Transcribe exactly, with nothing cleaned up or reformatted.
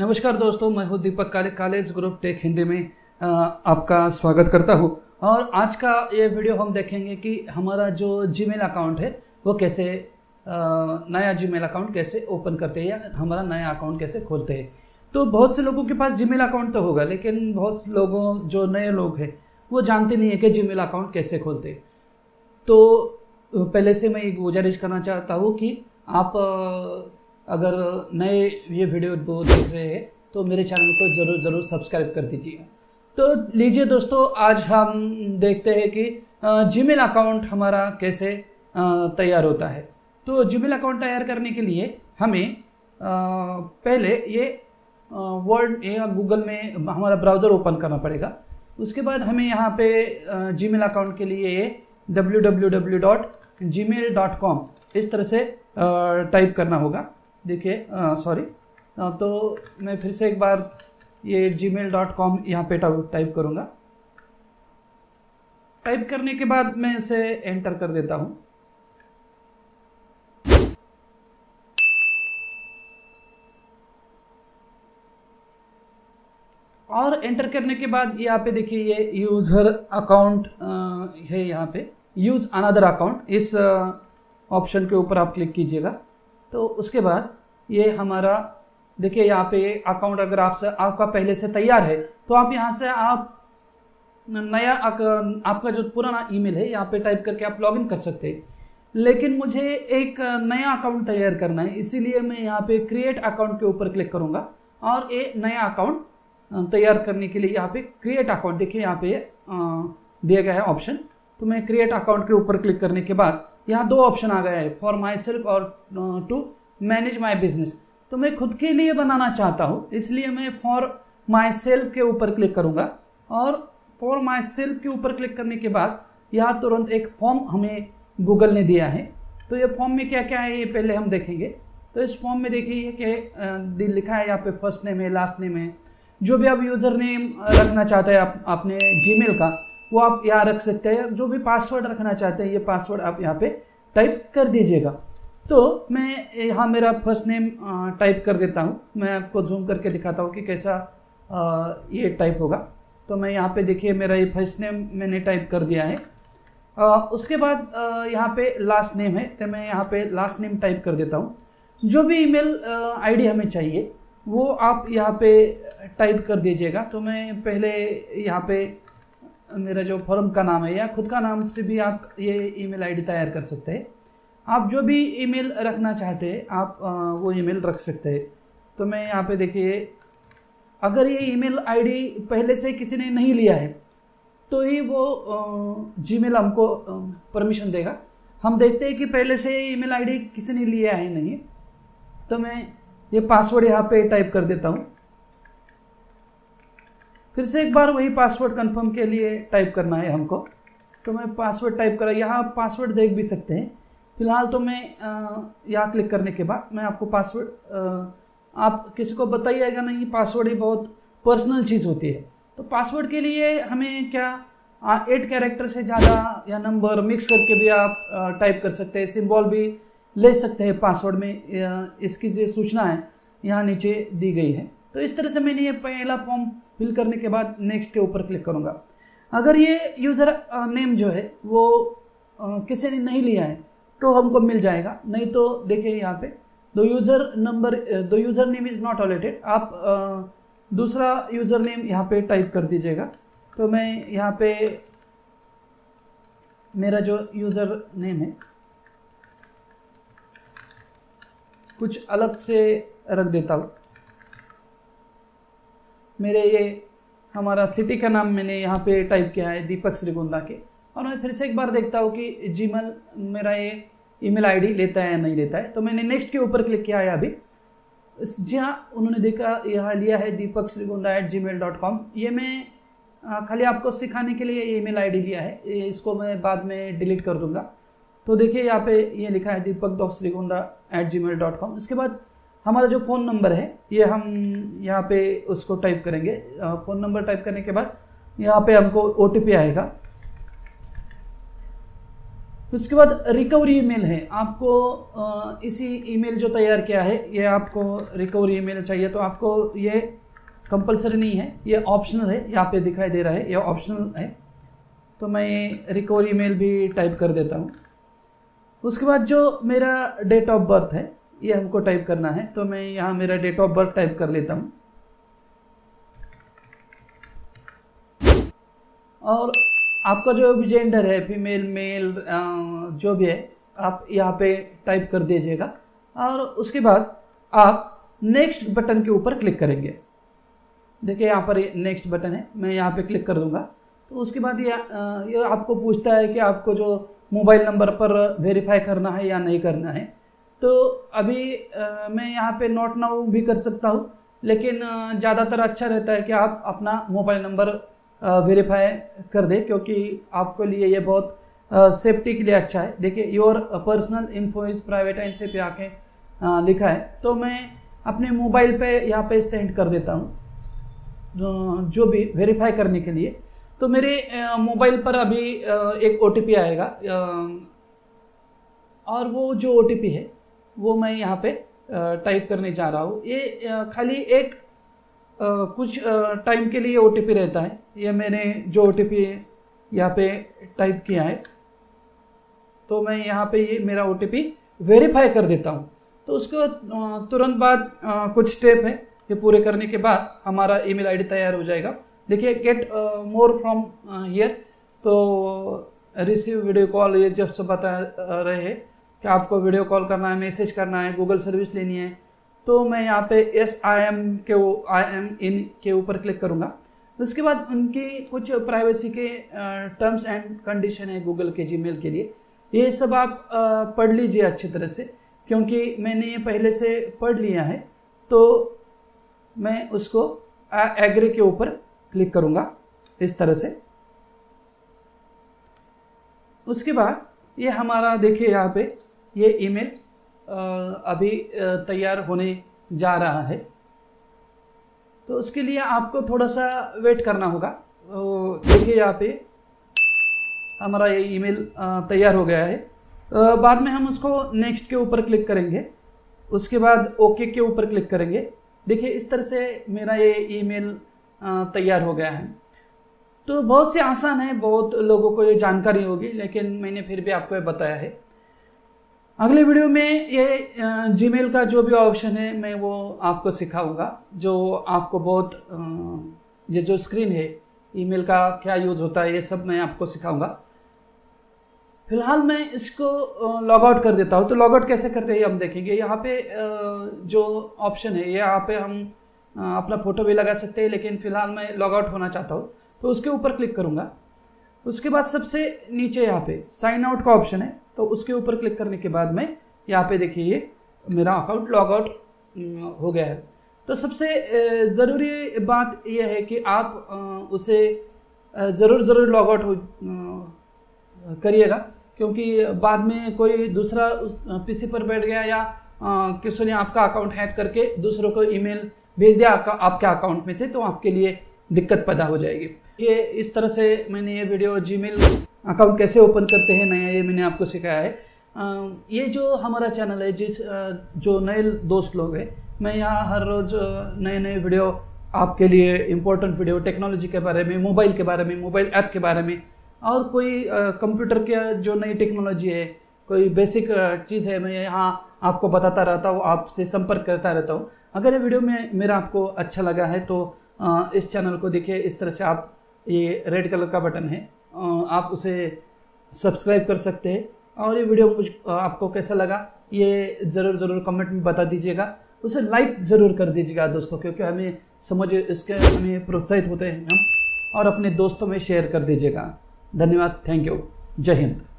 नमस्कार दोस्तों, मैं हूं दीपक काले कॉलेज ग्रुप टेक हिंदी में आ, आपका स्वागत करता हूं। और आज का ये वीडियो हम देखेंगे कि हमारा जो जीमेल अकाउंट है वो कैसे आ, नया जीमेल अकाउंट कैसे ओपन करते हैं या हमारा नया अकाउंट कैसे खोलते हैं। तो बहुत से लोगों के पास जीमेल अकाउंट तो होगा, लेकिन बहुत लोगों जो नए लोग हैं वो जानते नहीं है कि जीमेल अकाउंट कैसे खोलते हैं। तो पहले से मैं एक गुजारिश करना चाहता हूँ कि आप अगर नए ये वीडियो दो देख रहे हैं तो मेरे चैनल को ज़रूर ज़रूर सब्सक्राइब कर दीजिए। तो लीजिए दोस्तों, आज हम देखते हैं कि जीमेल अकाउंट हमारा कैसे तैयार होता है। तो जीमेल अकाउंट तैयार करने के लिए हमें पहले ये वर्ड या गूगल में हमारा ब्राउज़र ओपन करना पड़ेगा। उसके बाद हमें यहाँ पे जीमेल अकाउंट के लिए ये W W W dot Gmail dot com इस तरह से टाइप करना होगा। देखिए सॉरी, तो मैं फिर से एक बार ये जी मेल डॉट कॉम यहाँ पे टाइप करूँगा। टाइप करने के बाद मैं इसे एंटर कर देता हूँ। और एंटर करने के बाद यहाँ पे देखिए ये यूज़र अकाउंट है, यहाँ पे यूज़ अनदर अकाउंट, इस ऑप्शन के ऊपर आप क्लिक कीजिएगा। तो उसके बाद ये हमारा देखिए यहाँ पे अकाउंट अगर आपसे आपका पहले से तैयार है तो आप यहाँ से आप नया आपका जो पुराना ईमेल है यहाँ पे टाइप करके आप लॉगिन कर सकते हैं। लेकिन मुझे एक नया अकाउंट तैयार करना है, इसीलिए मैं यहाँ पे क्रिएट अकाउंट के ऊपर क्लिक करूँगा और ये नया अकाउंट तैयार करने के लिए यहाँ पे क्रिएट अकाउंट देखिए यहाँ पे दिया गया है ऑप्शन। तो मैं क्रिएट अकाउंट के ऊपर क्लिक करने के बाद यहाँ दो ऑप्शन आ गया है, फॉर माई सेल्फ और टू मैनेज माई बिजनेस। तो मैं खुद के लिए बनाना चाहता हूँ, इसलिए मैं फॉर माई सेल्फ के ऊपर क्लिक करूँगा। और फॉर माई सेल्फ के ऊपर क्लिक करने के बाद यहाँ तुरंत एक फॉर्म हमें गूगल ने दिया है। तो ये फॉर्म में क्या क्या है ये पहले हम देखेंगे। तो इस फॉर्म में देखिए कि लिखा है यहाँ पे फर्स्ट नेम है, लास्ट नेम है, जो भी आप यूज़र नेम रखना चाहते हैं आप अपने जीमेल का वो आप यहाँ रख सकते हैं। जो भी पासवर्ड रखना चाहते हैं ये पासवर्ड आप यहाँ पे टाइप कर दीजिएगा। तो मैं यहाँ मेरा फर्स्ट नेम टाइप कर देता हूँ। मैं आपको जूम करके दिखाता हूँ कि कैसा आ, ये टाइप होगा। तो मैं यहाँ पे देखिए मेरा ये फर्स्ट नेम मैंने टाइप कर दिया है। आ, उसके बाद आ, यहाँ पे लास्ट नेम है, तो मैं यहाँ पे लास्ट नेम टाइप कर देता हूँ। जो भी ईमेल आईडी हमें चाहिए वो आप यहाँ पे टाइप कर दीजिएगा। तो मैं पहले यहाँ पे मेरा जो फर्म का नाम है या खुद का नाम से भी आप ये ईमेल आईडी तैयार कर सकते हैं। आप जो भी ईमेल रखना चाहते हैं आप वो ईमेल रख सकते हैं। तो मैं यहाँ पे देखिए, अगर ये ईमेल आईडी पहले से किसी ने नहीं लिया है तो ही वो जीमेल हमको परमिशन देगा। हम देखते हैं कि पहले से ये ईमेल आईडी किसी ने लिया है नहीं। तो मैं ये पासवर्ड यहाँ पे टाइप कर देता हूँ। फिर से एक बार वही पासवर्ड कंफर्म के लिए टाइप करना है हमको। तो मैं पासवर्ड टाइप करा, यहाँ पासवर्ड देख भी सकते हैं। फिलहाल तो मैं यहाँ क्लिक करने के बाद मैं आपको पासवर्ड, आप किसी को बताइएगा नहीं, पासवर्ड ही बहुत पर्सनल चीज़ होती है। तो पासवर्ड के लिए हमें क्या एट कैरेक्टर से ज़्यादा या नंबर मिक्स करके भी आप टाइप कर सकते हैं, सिंबल भी ले सकते हैं पासवर्ड में। इसकी जो सूचना है यहाँ नीचे दी गई है। तो इस तरह से मैंने ये पहला फॉर्म फिल करने के बाद नेक्स्ट के ऊपर क्लिक करूँगा। अगर ये यूज़र नेम जो है वो किसी ने नहीं लिया है तो हमको मिल जाएगा, नहीं तो देखिए यहाँ पे दो यूज़र नंबर दो user name is not allotted, आप आ, दूसरा यूज़र नेम यहाँ पे टाइप कर दीजिएगा। तो मैं यहाँ पे मेरा जो यूज़र नेम है कुछ अलग से रख देता हूँ। मेरे ये हमारा सिटी का नाम मैंने यहाँ पे टाइप किया है दीपक श्रीगोंदा के। और मैं फिर से एक बार देखता हूँ कि जीमेल मेरा ये ईमेल आईडी लेता है या नहीं लेता है। तो मैंने नेक्स्ट के ऊपर क्लिक किया है अभी। जी हाँ, उन्होंने देखा यहाँ लिया है Deepak Shrigonda at Gmail dot com. ये मैं खाली आपको सिखाने के लिए ईमेल आईडी लिया है, इसको मैं बाद में डिलीट कर दूँगा। तो देखिए यहाँ पे ये लिखा है Deepak dot Shrigonda at Gmail dot com. इसके बाद हमारा जो फ़ोन नंबर है ये हम यहाँ पे उसको टाइप करेंगे। फ़ोन नंबर टाइप करने के बाद यहाँ पे हमको ओ टी पी आएगा। उसके बाद रिकवरी ईमेल है, आपको इसी ईमेल जो तैयार किया है ये आपको रिकवरी ईमेल चाहिए, तो आपको ये कंपलसरी नहीं है, ये ऑप्शनल है, यहाँ पे दिखाई दे रहा है ये ऑप्शनल है। तो मैं रिकवरी ईमेल भी टाइप कर देता हूँ। उसके बाद जो मेरा डेट ऑफ बर्थ है ये हमको टाइप करना है, तो मैं यहाँ मेरा डेट ऑफ बर्थ टाइप कर लेता हूँ। और आपका जो भी जेंडर है, फीमेल मेल जो भी है, आप यहाँ पे टाइप कर दीजिएगा। और उसके बाद आप नेक्स्ट बटन के ऊपर क्लिक करेंगे। देखिए यहाँ पर नेक्स्ट बटन है, मैं यहाँ पे क्लिक कर दूंगा। तो उसके बाद ये ये आपको पूछता है कि आपको जो मोबाइल नंबर पर वेरीफाई करना है या नहीं करना है। तो अभी आ, मैं यहाँ पे नॉट नाउ भी कर सकता हूँ, लेकिन ज़्यादातर अच्छा रहता है कि आप अपना मोबाइल नंबर वेरीफाई कर दे, क्योंकि आपके लिए ये बहुत सेफ्टी के लिए अच्छा है। देखिए your personal info is private and safe आके लिखा है, तो मैं अपने मोबाइल पे यहाँ पे सेंड कर देता हूँ जो भी वेरीफाई करने के लिए। तो मेरे मोबाइल पर अभी एक ओ टी पी आएगा, और वो जो ओ टी पी है वो मैं यहाँ पे टाइप करने जा रहा हूँ। ये खाली एक Uh, कुछ टाइम uh, के लिए ओ टी पी रहता है। ये मैंने जो ओ टी पी यहाँ पे टाइप किया है, तो मैं यहाँ पे ये मेरा ओ टी पी वेरीफाई कर देता हूँ। तो उसको uh, तुरंत बाद uh, कुछ स्टेप है, ये पूरे करने के बाद हमारा ईमेल आईडी तैयार हो जाएगा। देखिए गेट मोर फ्रॉम हियर, तो रिसीव वीडियो कॉल, ये जब से बता रहे हैं कि आपको वीडियो कॉल करना है, मैसेज करना है, गूगल सर्विस लेनी है। तो मैं यहाँ पे एस आई एम के आई एम इन के ऊपर क्लिक करूँगा। उसके बाद उनकी कुछ प्राइवेसी के टर्म्स एंड कंडीशन है गूगल के जीमेल के लिए, ये सब आप uh, पढ़ लीजिए अच्छी तरह से, क्योंकि मैंने ये पहले से पढ़ लिया है। तो मैं उसको एग्री के ऊपर क्लिक करूँगा इस तरह से। उसके बाद ये हमारा देखिए यहाँ पे ये ईमेल अभी तैयार होने जा रहा है। तो उसके लिए आपको थोड़ा सा वेट करना होगा। देखिए यहाँ पे हमारा ये ईमेल तैयार हो गया है। बाद में हम उसको नेक्स्ट के ऊपर क्लिक करेंगे, उसके बाद ओके के ऊपर क्लिक करेंगे। देखिए इस तरह से मेरा ये ईमेल तैयार हो गया है। तो बहुत से आसान है, बहुत लोगों को ये जानकारी होगी, लेकिन मैंने फिर भी आपको ये बताया है। अगले वीडियो में ये जीमेल का जो भी ऑप्शन है मैं वो आपको सिखाऊंगा, जो आपको बहुत ये जो स्क्रीन है ईमेल का क्या यूज़ होता है ये सब मैं आपको सिखाऊंगा। फिलहाल मैं इसको लॉग आउट कर देता हूँ। तो लॉग आउट कैसे करते हैं हम देखेंगे। यहाँ पे जो ऑप्शन है यहाँ पे हम अपना फ़ोटो भी लगा सकते हैं, लेकिन फ़िलहाल मैं लॉग आउट होना चाहता हूँ तो उसके ऊपर क्लिक करूँगा। उसके बाद सबसे नीचे यहाँ पे साइन आउट का ऑप्शन है, तो उसके ऊपर क्लिक करने के बाद में यहाँ पे देखिए ये मेरा अकाउंट लॉग आउट हो गया है। तो सबसे ज़रूरी बात यह है कि आप उसे ज़रूर ज़रूर लॉग आउट हो करिएगा, क्योंकि बाद में कोई दूसरा उस पीसी पर बैठ गया या किसी ने आपका अकाउंट हैक करके दूसरों को ईमेल भेज दिया आपके अकाउंट में थे, तो आपके लिए दिक्कत पैदा हो जाएगी। ये इस तरह से मैंने ये वीडियो जीमेल अकाउंट कैसे ओपन करते हैं नया, ये मैंने आपको सिखाया है। ये जो हमारा चैनल है, जिस जो नए दोस्त लोग हैं, मैं यहाँ हर रोज़ नए नए वीडियो आपके लिए, इम्पोर्टेंट वीडियो टेक्नोलॉजी के बारे में, मोबाइल के बारे में, मोबाइल ऐप के बारे में, और कोई कंप्यूटर के जो नई टेक्नोलॉजी है, कोई बेसिक चीज़ है, मैं यहाँ आपको बताता रहता हूँ, आपसे संपर्क करता रहता हूँ। अगर ये वीडियो में मेरा आपको अच्छा लगा है तो इस चैनल को देखिए, इस तरह से आप ये रेड कलर का बटन है, आप उसे सब्सक्राइब कर सकते हैं। और ये वीडियो मुझ आपको कैसा लगा ये ज़रूर ज़रूर कमेंट में बता दीजिएगा। उसे लाइक ज़रूर कर दीजिएगा दोस्तों, क्योंकि हमें समझ इसके हमें प्रोत्साहित होते हैं हम, और अपने दोस्तों में शेयर कर दीजिएगा। धन्यवाद, थैंक यू, जय हिंद।